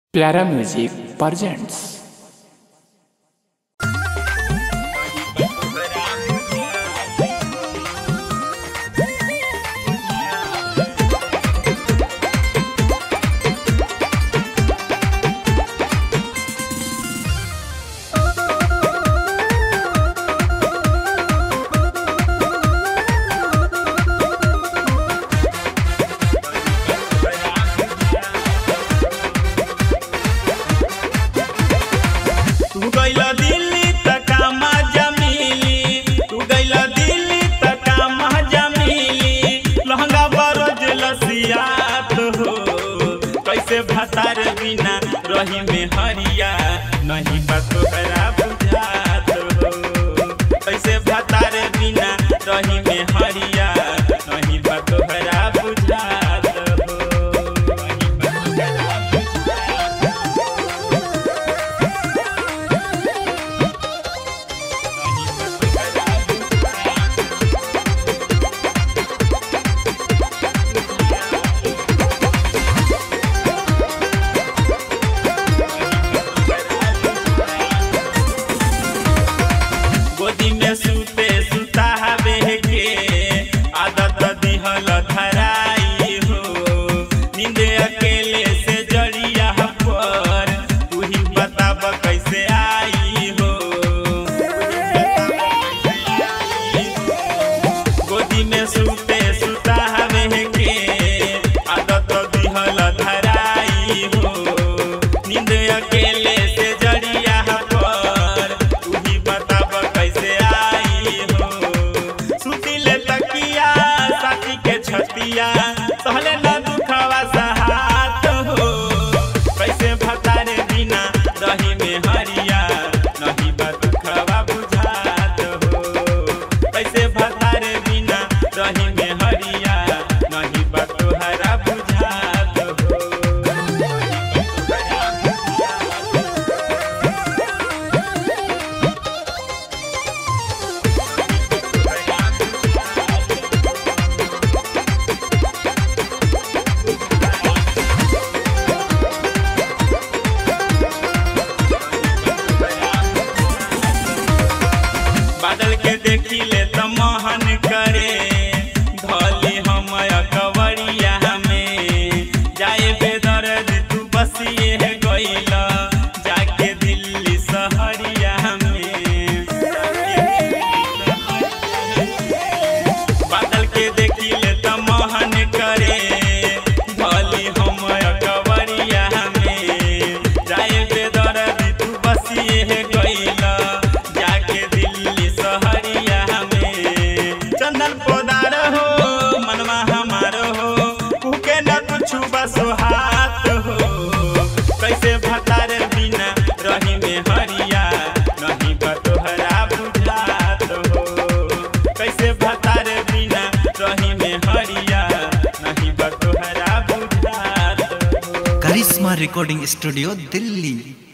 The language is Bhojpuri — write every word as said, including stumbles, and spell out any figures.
प्यारा म्यूजिक प्रेजेंट्स। तू गइला दिल्ली तक मजा मिली, तू गइला दिल्ली तक मजा मिली। लहंगा बरज लसियात हो, कैसे भतार बिना रही में हरिया नहीं बा तोहरा बुझात हो। कैसे भतार बिना रही में हरिया नहीं बा तोहरा बुझात हो। गोदी में सूते सुता हवे के आदत दिहल धराई हो। नींद अकेले से जड़िया पर तू ही बताब कैसे आई हो। गोदी में सूते सुता हवे के आदत दिहल धराई हो। नींद अकेले से जड़िया पर तू ही बताब कैसे आई हो। सुतिले तकिया साथी के छतिया सहले न दुखवा सहात हो। कैसे भतारे बिना रही में हरिया नहीं बा दुखवा बुझात हो। कैसे भतारे बिना रही में हरिया नहीं बा तोहरा बुझात हो। बादल के देखिले त मोहन करे, धली हम कवरिया में। जाए बेदर्द तू बसिए गइला जाके दिल्ली सहरिया में। बादल के देखिले त मोहन करे, धली हम कवरिया में। जाए बेदर्द तू बसिए गइला जाके दिल्ली सहरिया में। चंदन पोदार हो मनवा हमार हो, कुके न कुछ बसो हाथ हो। कैसे भतार बिना रही में हरिया नहीं बा तोहरा बुझात हो। कैसे भतार बिना रही में हरिया नहीं बा तोहरा बुझात हो। Karishma recording studio Delhi.